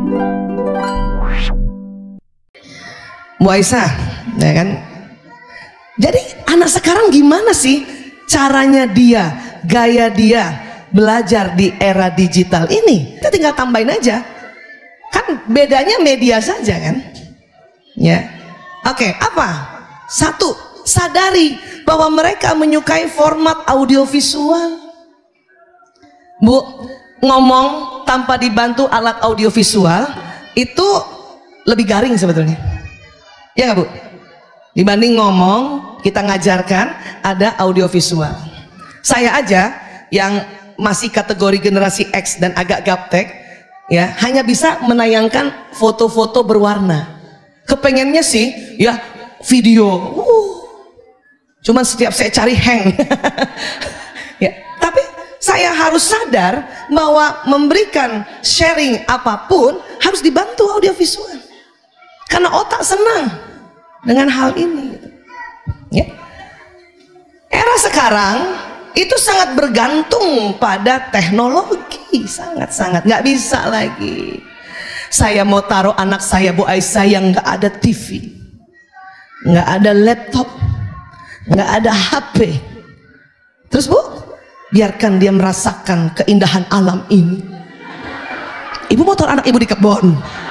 Bu Aisyah, ya kan? Jadi anak sekarang gimana sih caranya dia, gaya dia belajar di era digital ini? Kita tinggal tambahin aja. Kan bedanya media saja kan? Ya. Oke, apa? Satu, sadari bahwa mereka menyukai format audiovisual. Bu, ngomong tanpa dibantu alat audiovisual itu lebih garing sebetulnya. Ya nggak Bu? Dibanding ngomong, kita ngajarkan ada audiovisual. Saya aja yang masih kategori generasi X dan agak gaptek, ya hanya bisa menayangkan foto-foto berwarna. Kepengennya sih, ya video. Cuman setiap saya cari hang. Ya, tapi saya harus sadar bahwa memberikan sharing apapun harus dibantu audiovisual. Karena otak senang dengan hal ini. Ya. Era sekarang itu sangat bergantung pada teknologi, sangat-sangat nggak bisa lagi. Saya mau taruh anak saya Bu Aisyah yang nggak ada TV, nggak ada laptop, nggak ada HP. Terus Bu, biarkan dia merasakan keindahan alam ini. Ibu mau taruh anak ibu di kebun.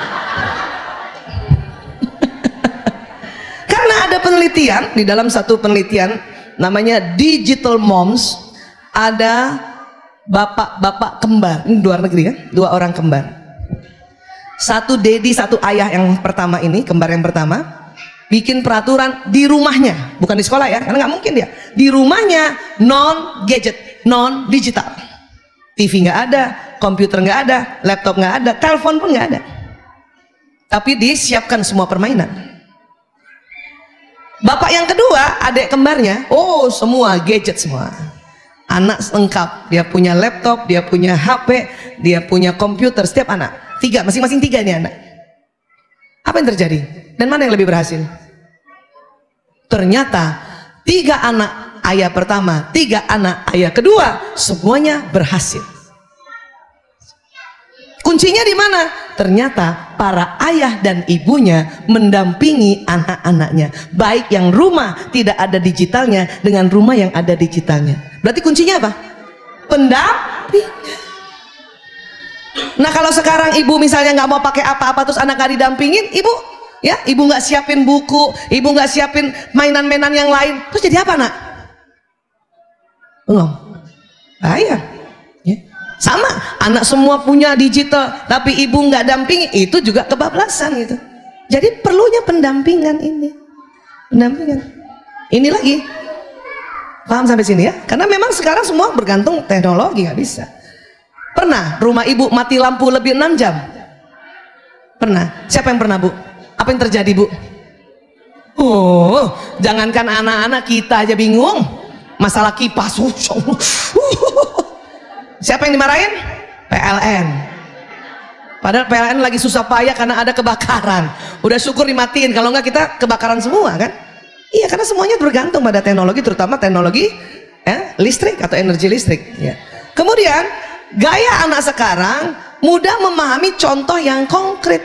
Ada penelitian, di dalam satu penelitian namanya Digital Moms, ada bapak-bapak kembar, ini luar negeri kan, 2 orang kembar, satu dedi satu ayah yang pertama ini, kembar yang pertama, bikin peraturan di rumahnya, bukan di sekolah ya, karena nggak mungkin dia, di rumahnya non gadget, non digital, TV nggak ada, komputer nggak ada, laptop nggak ada, telepon pun nggak ada, tapi disiapkan semua permainan. Bapak yang kedua, adik kembarnya, oh semua gadget semua. Anak lengkap, dia punya laptop, dia punya HP, dia punya komputer, setiap anak. 3, masing-masing 3 nih anak. Apa yang terjadi? Dan mana yang lebih berhasil? Ternyata 3 anak ayah pertama, 3 anak ayah kedua, semuanya berhasil. Kuncinya di mana? Ternyata para ayah dan ibunya mendampingi anak-anaknya, baik yang rumah tidak ada digitalnya dengan rumah yang ada digitalnya. Berarti kuncinya apa? Pendamping. Nah kalau sekarang ibu misalnya nggak mau pakai apa-apa terus anak nggak didampingin, ibu ya ibu nggak siapin buku, ibu nggak siapin mainan-mainan yang lain, terus jadi apa nak? Belum. Ayah. Sama, anak semua punya digital tapi ibu nggak dampingi, itu juga kebablasan gitu. Jadi perlunya pendampingan ini, pendampingan ini lagi. Paham sampai sini ya? Karena memang sekarang semua bergantung teknologi, nggak bisa. Pernah rumah ibu mati lampu lebih 6 jam? Pernah? Siapa yang pernah Bu? Apa yang terjadi Bu? Oh, jangankan anak-anak, kita aja bingung masalah kipas. Siapa yang dimarahin? PLN. Padahal PLN lagi susah payah karena ada kebakaran. Udah syukur dimatiin, kalau enggak kita kebakaran semua kan? Iya, karena semuanya bergantung pada teknologi, terutama teknologi listrik atau energi listrik. Ya. Kemudian gaya anak sekarang mudah memahami contoh yang konkret.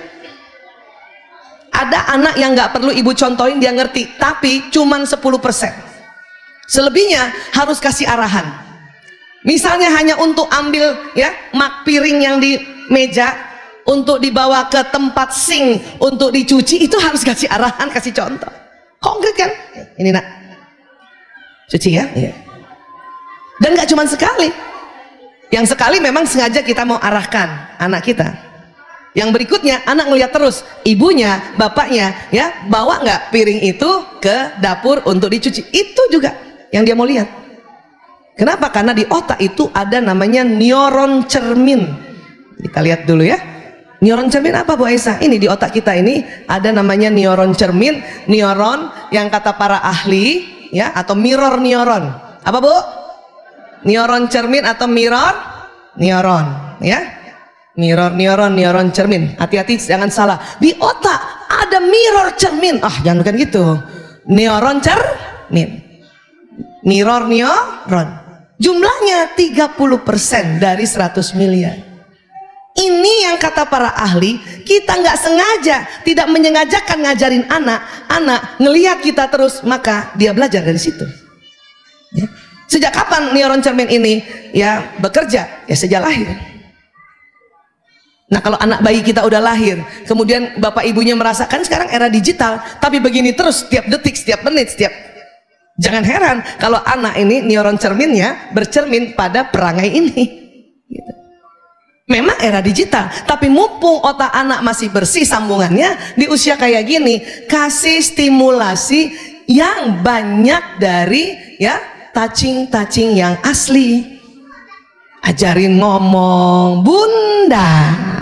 Ada anak yang nggak perlu ibu contohin dia ngerti, tapi cuman 10%. Selebihnya harus kasih arahan. Misalnya hanya untuk ambil ya piring yang di meja untuk dibawa ke tempat sink untuk dicuci, itu harus kasih arahan, kasih contoh konkret kan? Ini nak cuci ya, ya. Dan nggak cuma sekali, yang sekali memang sengaja kita mau arahkan anak kita. Yang berikutnya anak ngeliat terus ibunya, bapaknya ya bawa nggak piring itu ke dapur untuk dicuci, itu juga yang dia mau lihat. Kenapa? Karena di otak itu ada namanya neuron cermin. Kita lihat dulu ya. Neuron cermin apa Bu Aisyah? Ini di otak kita ini ada namanya neuron cermin, neuron yang kata para ahli ya, atau mirror neuron. Apa Bu? Neuron cermin atau mirror neuron ya. Mirror neuron, neuron cermin. Hati-hati jangan salah. Di otak ada mirror cermin. Ah, jangan bukan gitu. Neuron cermin. Mirror neuron. Jumlahnya 30% dari 100 miliar. Ini yang kata para ahli, kita nggak sengaja, tidak menyengajakan ngajarin anak ngelihat kita terus, maka dia belajar dari situ. Ya. Sejak kapan neuron cermin ini ya bekerja? Ya sejak lahir. Nah kalau anak bayi kita udah lahir, kemudian bapak ibunya merasakan sekarang era digital, tapi begini terus setiap detik, setiap menit, jangan heran kalau anak ini neuron cerminnya bercermin pada perangai ini. Gitu. Memang era digital, tapi mumpung otak anak masih bersih sambungannya di usia kayak gini, kasih stimulasi yang banyak dari ya touching yang asli. Ajarin ngomong, bunda,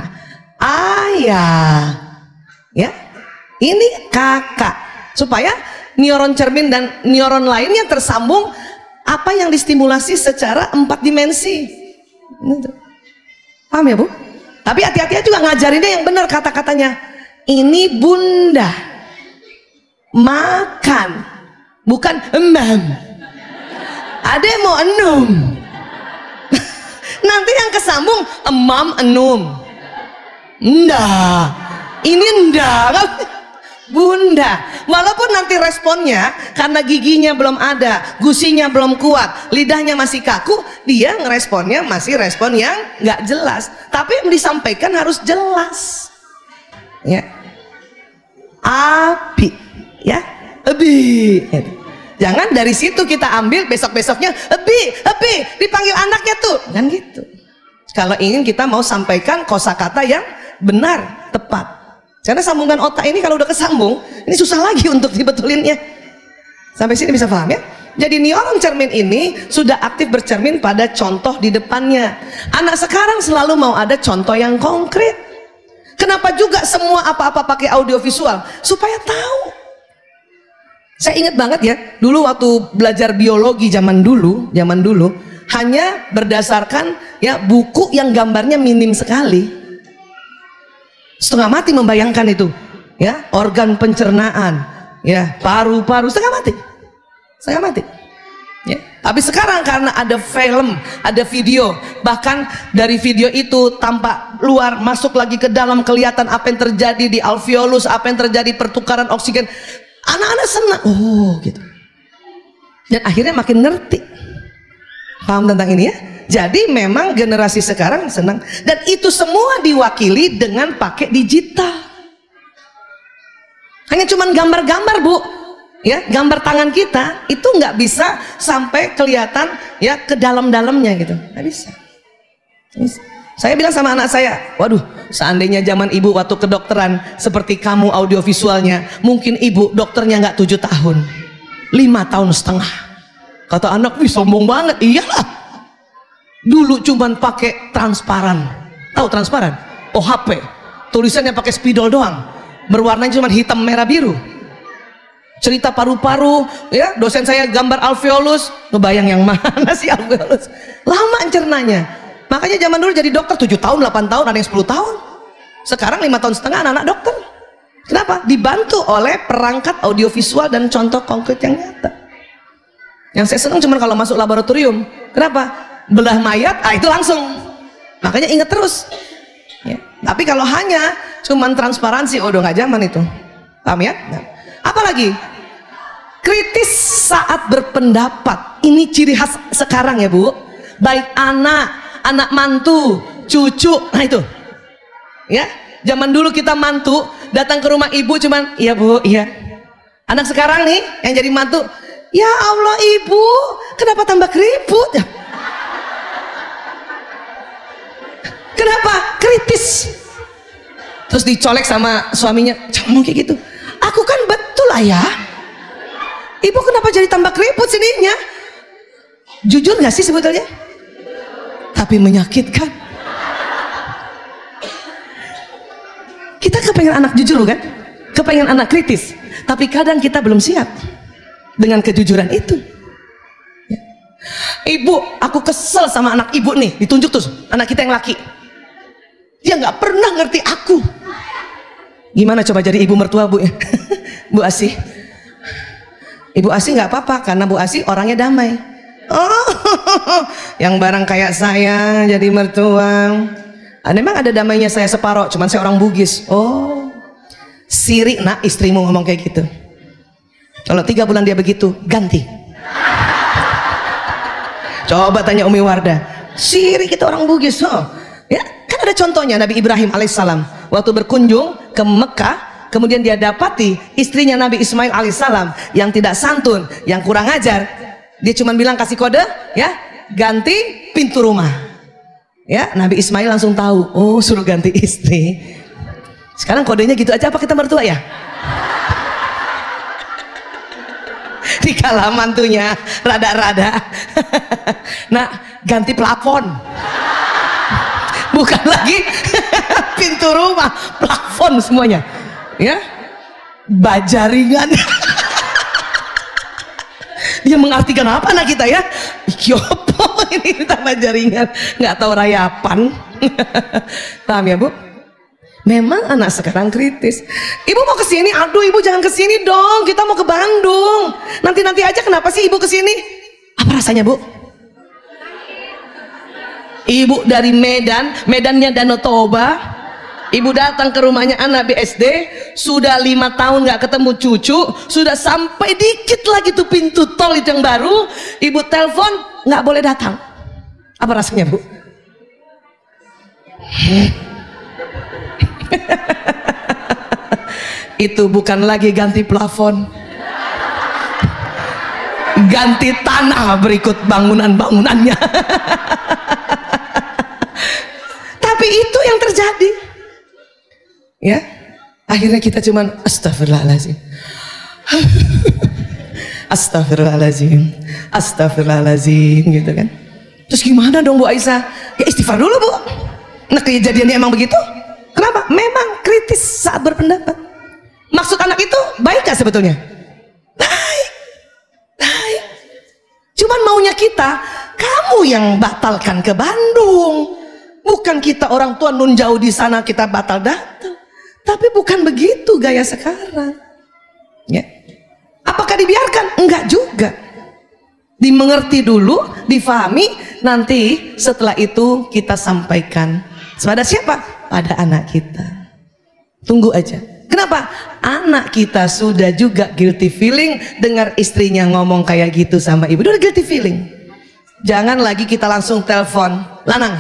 ayah, ya, ini kakak, supaya neuron cermin dan neuron lainnya tersambung. Apa yang distimulasi secara 4 dimensi. Paham ya Bu? Tapi hati-hati juga ngajarinnya yang benar kata-katanya. Ini bunda makan, bukan emam. Ada yang mau enum. Nanti yang kesambung emam enum. Nda. Ini nda. Bunda. Walaupun nanti responnya karena giginya belum ada, gusinya belum kuat, lidahnya masih kaku, dia ngeresponnya masih respon yang nggak jelas. Tapi yang disampaikan harus jelas. Ya. Api, ya. Ebi. Jangan dari situ kita ambil besok-besoknya ebi dipanggil anaknya tuh. Kan gitu. Kalau ingin kita mau sampaikan kosakata yang benar, tepat. Karena sambungan otak ini kalau udah kesambung, ini susah lagi untuk dibetulinnya. Sampai sini bisa paham ya? Jadi neuron cermin ini sudah aktif bercermin pada contoh di depannya. Anak sekarang selalu mau ada contoh yang konkret. Kenapa juga semua apa-apa pakai audiovisual? Supaya tahu. Saya ingat banget ya, dulu waktu belajar biologi zaman dulu hanya berdasarkan ya buku yang gambarnya minim sekali. Setengah mati membayangkan itu, ya, organ pencernaan, ya, paru-paru, setengah mati. Ya. Tapi sekarang karena ada film, ada video, bahkan dari video itu tampak luar, masuk lagi ke dalam, kelihatan apa yang terjadi di alveolus, apa yang terjadi pertukaran oksigen. Anak-anak senang, oh gitu. Dan akhirnya makin ngerti, paham tentang ini ya. Jadi memang generasi sekarang senang, dan itu semua diwakili dengan pakai digital. Hanya cuman gambar-gambar Bu, ya, gambar tangan kita itu nggak bisa sampai kelihatan ya ke dalam-dalamnya gitu, nggak bisa. Saya bilang sama anak saya, waduh, seandainya zaman ibu waktu kedokteran seperti kamu audiovisualnya, mungkin ibu dokternya nggak 7 tahun, 5,5 tahun. Kata anak, wih sombong banget. Iyalah, dulu cuman pakai transparan. Tahu transparan? OHP, tulisannya pakai spidol doang, berwarnanya cuma hitam merah biru. Cerita paru-paru, ya, dosen saya gambar alveolus, ngebayang yang mana sih alveolus? Lama cernanya. Makanya zaman dulu jadi dokter 7 tahun, 8 tahun, ada yang 10 tahun. Sekarang 5,5 tahun anak-anak dokter. Kenapa? Dibantu oleh perangkat audiovisual dan contoh konkret yang nyata. Yang saya senang cuma kalau masuk laboratorium. Kenapa? Belah mayat, itu langsung. Makanya ingat terus. Ya. Tapi kalau hanya cuman transparansi, udah nggak zaman itu. Paham ya? Nah. Apalagi kritis saat berpendapat. Ini ciri khas sekarang ya Bu. Baik anak mantu, cucu, nah itu. Ya, zaman dulu kita mantu datang ke rumah ibu cuman, iya Bu, iya. Anak sekarang nih yang jadi mantu, ya Allah ibu, kenapa tambah keriput? Kenapa? Kritis. Terus dicolek sama suaminya, jangan kayak gitu. Aku kan betul ayah. Ibu kenapa jadi tambah keriput sininya? Jujur gak sih sebetulnya? Tapi menyakitkan. Kita kepengen anak jujur kan? Kepengen anak kritis. Tapi kadang kita belum siap dengan kejujuran itu. Ya. Ibu, aku kesel sama anak ibu nih. Ditunjuk tuh anak kita yang laki. Dia nggak pernah ngerti aku. Gimana coba jadi ibu mertua Bu ya? Bu Asih. Ibu Asih nggak apa-apa karena Bu Asih orangnya damai. Oh, yang barang kayak saya jadi mertua, Memang ada damainya saya separoh, cuman saya orang Bugis. Oh, sirik nak istrimu ngomong kayak gitu. Kalau 3 bulan dia begitu, ganti. Coba tanya Umi Wardah, sirik kita orang Bugis. Oh, ya kan ada contohnya Nabi Ibrahim alaihissalam waktu berkunjung ke Mekah, kemudian dia dapati istrinya Nabi Ismail alaihissalam yang tidak santun, yang kurang ajar. Dia cuma bilang kasih kode, ya ganti pintu rumah. Ya, Nabi Ismail langsung tahu, oh suruh ganti istri. Sekarang kodenya gitu aja apa kita mertua ya? Dikala mantunya rada-rada. Nah, ganti plafon. Bukan lagi pintu rumah, plafon semuanya. Ya. Baja ringan. Dia mengartikan apa anak kita ya? Kyopo ini tambah jaringan, nggak tahu rayapan. Paham ya Bu? Memang anak sekarang kritis. Ibu mau kesini, aduh ibu jangan kesini dong, kita mau ke Bandung. Nanti aja, kenapa sih ibu kesini? Apa rasanya Bu? Ibu dari Medan, Medannya Danau Toba. Ibu datang ke rumahnya anak BSD, sudah 5 tahun nggak ketemu cucu, sudah sampai dikit lagi tuh pintu tol itu yang baru, ibu telepon nggak boleh datang. Apa rasanya Bu? Itu bukan lagi ganti plafon, ganti tanah berikut bangunan-bangunannya. Tapi itu yang terjadi. Ya, akhirnya kita cuman astagfirullahaladzim. Astagfirullahaladzim, astagfirullahaladzim gitu kan. Terus gimana dong Bu Aisyah? Ya istighfar dulu Bu. Nah kejadiannya emang begitu. Kenapa? Memang kritis saat berpendapat. Maksud anak itu baik gak sebetulnya? Baik, baik. Cuman maunya kita, kamu yang batalkan ke Bandung. Bukan kita orang tua nun jauh di sana kita batal datang. Tapi bukan begitu gaya sekarang. Ya. Apakah dibiarkan? Enggak juga. Dimengerti dulu, difahami, nanti setelah itu kita sampaikan. Pada siapa? Pada anak kita. Tunggu aja. Kenapa? Anak kita sudah juga guilty feeling dengar istrinya ngomong kayak gitu sama ibu. Udah guilty feeling. Jangan lagi kita langsung telepon, Lanang,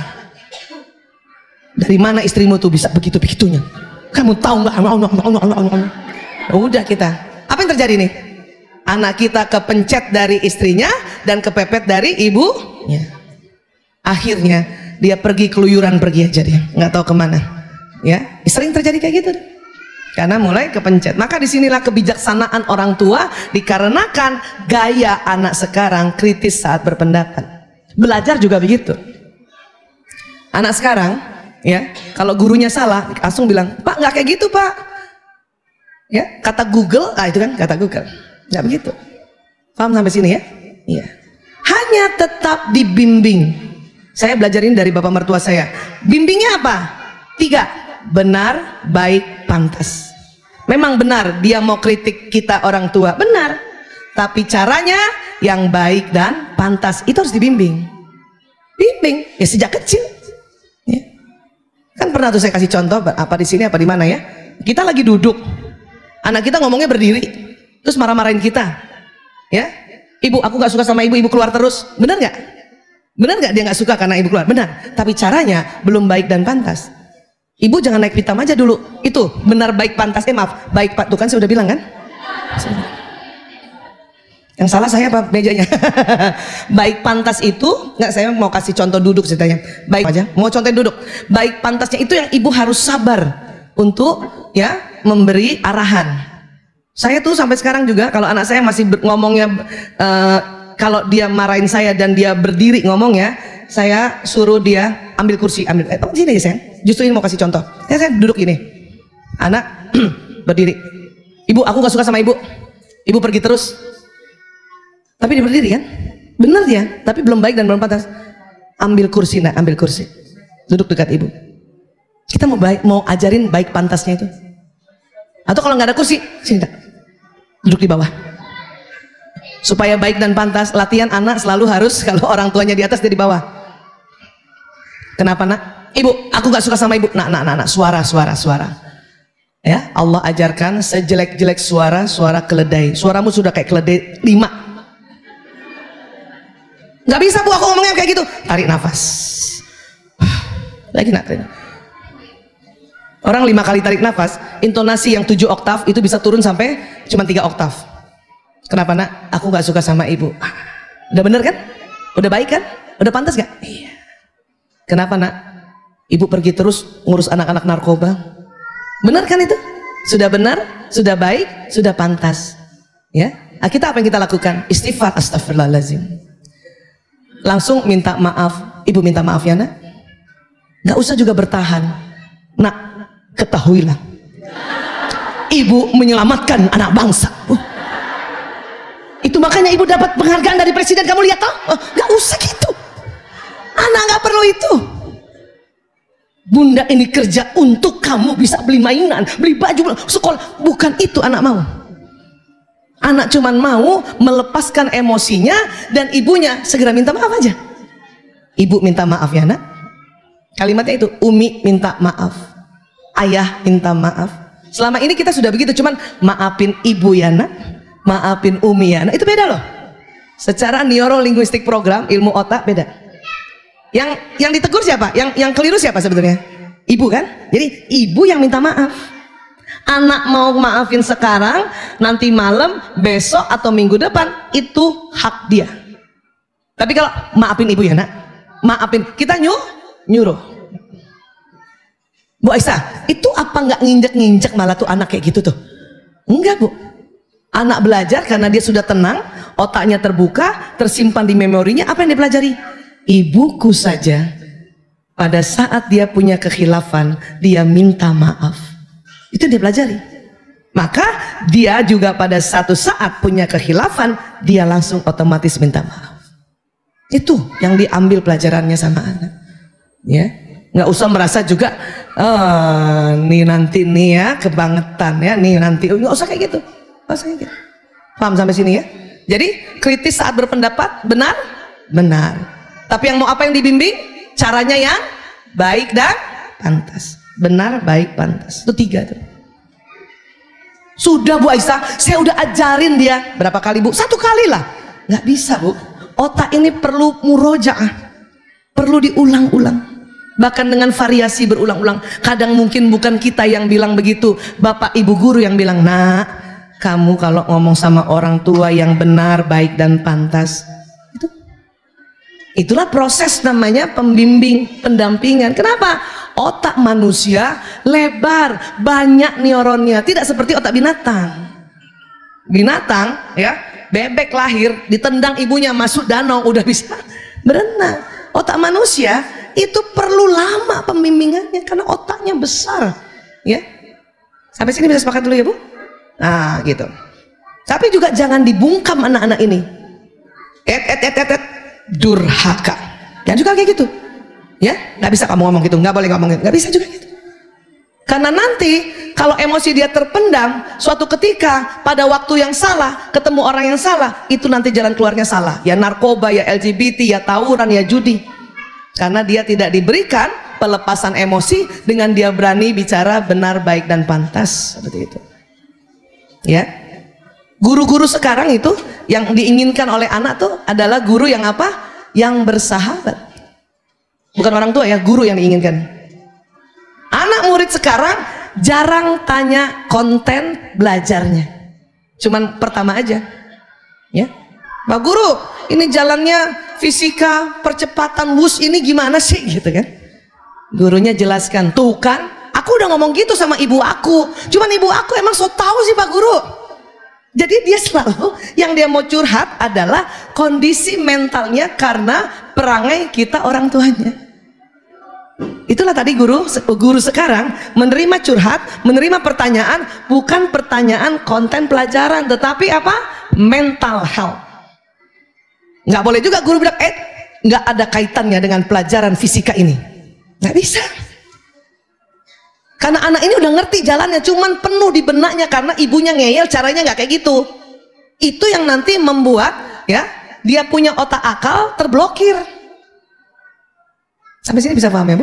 dari mana istrimu tuh bisa begitu-begitunya? Kamu tahu nggak? Udah kita. Apa yang terjadi nih? Anak kita kepencet dari istrinya dan kepepet dari ibunya. Akhirnya dia pergi keluyuran, pergi aja dia, nggak tahu kemana. Ya, sering terjadi kayak gitu. Karena mulai kepencet. Maka disinilah kebijaksanaan orang tua, dikarenakan gaya anak sekarang kritis saat berpendapat. Belajar juga begitu. Anak sekarang, ya, kalau gurunya salah langsung bilang, Pak nggak kayak gitu Pak. Ya, kata Google, itu kan kata Google, nggak begitu. Paham sampai sini ya? Iya. Hanya tetap dibimbing. Saya belajar ini dari bapak mertua saya. Bimbingnya apa? 3, benar, baik, pantas. Memang benar dia mau kritik kita orang tua, benar. Tapi caranya yang baik dan pantas itu harus dibimbing. Bimbing ya sejak kecil. Ya. Kan pernah tuh saya kasih contoh apa di sini apa di mana ya. Kita lagi duduk, anak kita ngomongnya berdiri, terus marah-marahin kita. Ya, ibu aku nggak suka sama ibu, ibu keluar terus. Benar nggak? Benar nggak dia nggak suka karena ibu keluar? Benar. Tapi caranya belum baik dan pantas. Ibu jangan naik pitam aja dulu. Itu benar baik pantas. Maaf, baik Pak. Tuh kan saya udah bilang kan? Yang salah saya apa mejanya? Baik pantas itu, nggak, saya mau kasih contoh duduk ceritanya. Baik aja, mau contohin duduk. Baik pantasnya itu yang ibu harus sabar untuk ya memberi arahan. Saya tuh sampai sekarang juga kalau anak saya masih ngomongnya kalau dia marahin saya dan dia berdiri ngomongnya, saya suruh dia ambil kursi, ambil. Sini aja sayang. Justru ini mau kasih contoh. Saya duduk gini. Anak berdiri. Ibu, aku gak suka sama ibu. Ibu pergi terus. Tapi dia berdiri kan? Benar dia, tapi belum baik dan belum pantas. Ambil kursi, nak, ambil kursi. Duduk dekat ibu. Kita mau ajarin baik pantasnya itu. Atau kalau nggak ada kursi, sini nak. Duduk di bawah. Supaya baik dan pantas, latihan anak selalu harus kalau orang tuanya di atas dia di bawah. Kenapa nak? Ibu, aku gak suka sama ibu. Nah, suara. Ya, Allah ajarkan sejelek-jelek suara keledai. Suaramu sudah kayak keledai 5. Gak bisa bu, aku ngomongnya kayak gitu. Tarik nafas. Lagi nak. Orang 5 kali tarik nafas, intonasi yang 7 oktav itu bisa turun sampai cuma 3 oktav. Kenapa nak? Aku gak suka sama ibu. Udah bener kan? Udah baik kan? Udah pantas gak? Iya. Kenapa nak? Ibu pergi terus ngurus anak-anak narkoba. Benar kan itu? Sudah benar, sudah baik, sudah pantas. Ya, kita apa yang kita lakukan? Istighfar, astagfirullahaladzim. Langsung minta maaf. Ibu minta maaf ya nak. Gak usah juga bertahan. Nak, ketahuilah, ibu menyelamatkan anak bangsa. Itu makanya ibu dapat penghargaan dari presiden. Kamu lihat toh? Gak usah gitu. Anak gak perlu itu. Bunda ini kerja untuk kamu bisa beli mainan, beli baju, sekolah. Bukan itu anak mau. Anak cuman mau melepaskan emosinya dan ibunya segera minta maaf aja. Ibu minta maaf ya nak. Kalimatnya itu, Umi minta maaf, ayah minta maaf. Selama ini kita sudah begitu, cuman maafin ibu ya nak, maafin Umi ya nak. Itu beda loh. Secara neurolinguistik program, ilmu otak beda. Yang ditegur siapa? Yang keliru siapa sebetulnya? Ibu kan? Jadi ibu yang minta maaf. Anak mau maafin sekarang, nanti malam, besok atau minggu depan, itu hak dia. Tapi kalau maafin ibu ya nak, maafin, kita nyuruh. Bu Aisyah, itu apa nggak nginjek-nginjek malah tuh anak kayak gitu tuh? Enggak bu. Anak belajar karena dia sudah tenang, otaknya terbuka, tersimpan di memorinya. Apa yang dia pelajari? Ibuku saja pada saat dia punya kekhilafan dia minta maaf. Itu dia pelajari. Maka dia juga pada satu saat punya kekhilafan dia langsung otomatis minta maaf. Itu yang diambil pelajarannya sama anak. Ya, nggak usah merasa juga nih nanti nih ya kebangetan ya nih nanti. Nggak usah kayak gitu. Nggak usah kayak gitu. Paham sampai sini ya? Jadi kritis saat berpendapat benar. Tapi yang mau apa yang dibimbing? Caranya yang baik dan pantas. Benar, baik, pantas. Itu 3 tuh. Sudah Bu Aisyah, saya udah ajarin dia. Berapa kali Bu? 1 kali lah. Nggak bisa Bu. Otak ini perlu murojaah. Perlu diulang-ulang. Bahkan dengan variasi berulang-ulang. Kadang mungkin bukan kita yang bilang begitu. Bapak ibu guru yang bilang, nak, kamu kalau ngomong sama orang tua yang benar, baik, dan pantas. Itulah proses namanya pembimbing, pendampingan. Kenapa? Otak manusia lebar, banyak neuronnya, tidak seperti otak binatang. Binatang ya, bebek lahir ditendang ibunya masuk danau udah bisa berenang. Otak manusia itu perlu lama pembimbingannya karena otaknya besar. Ya. Sampai sini bisa sepakat dulu ya Bu? Nah, gitu. Tapi juga jangan dibungkam anak-anak ini. Durhaka. Jangan juga kayak gitu. Ya, nggak bisa kamu ngomong gitu, nggak boleh ngomong gitu, nggak bisa juga gitu. Karena nanti kalau emosi dia terpendam, suatu ketika pada waktu yang salah ketemu orang yang salah, itu nanti jalan keluarnya salah. Ya narkoba, ya LGBT, ya tawuran, ya judi. Karena dia tidak diberikan pelepasan emosi dengan dia berani bicara benar, baik, dan pantas seperti itu. Ya. Guru-guru sekarang itu yang diinginkan oleh anak tuh adalah guru yang apa? Yang bersahabat. Bukan orang tua ya, guru yang diinginkan. Anak murid sekarang jarang tanya konten belajarnya. Cuman pertama aja. Ya. Pak Guru, ini jalannya fisika, percepatan wus ini gimana sih gitu kan? Gurunya jelaskan, tuh kan, aku udah ngomong gitu sama ibu aku. Cuman ibu aku emang so tahu sih Pak Guru. Jadi dia selalu yang dia mau curhat adalah kondisi mentalnya karena perangai kita orang tuanya. Itulah tadi guru sekarang menerima curhat, menerima pertanyaan, bukan pertanyaan konten pelajaran, tetapi apa? Mental health. Nggak boleh juga guru bilang, nggak ada kaitannya dengan pelajaran fisika ini. Nggak bisa. Karena anak ini udah ngerti jalannya, cuman penuh di benaknya karena ibunya ngeyel, caranya nggak kayak gitu. Itu yang nanti membuat ya dia punya otak akal terblokir. Sampai sini bisa paham ya Bu?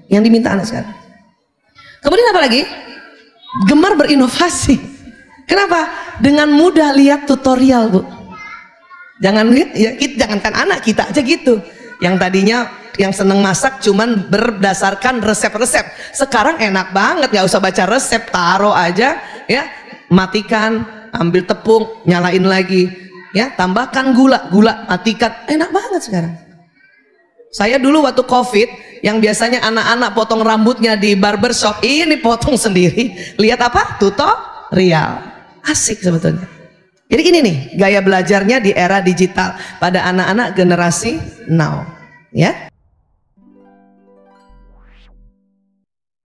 yang diminta anak sekarang. Kemudian apa lagi? Gemar berinovasi. Kenapa? Dengan mudah lihat tutorial, Bu. Jangan lihat ya, jangankan anak, kita aja gitu. Yang tadinya yang seneng masak cuman berdasarkan resep-resep. Sekarang enak banget, nggak usah baca resep, taruh aja ya, matikan, ambil tepung, nyalain lagi, ya, tambahkan gula, matikan, enak banget sekarang. Saya dulu waktu COVID, yang biasanya anak-anak potong rambutnya di barbershop, ini potong sendiri. Lihat apa? Tutorial. Asik sebetulnya. Jadi ini nih gaya belajarnya di era digital pada anak-anak generasi now, ya.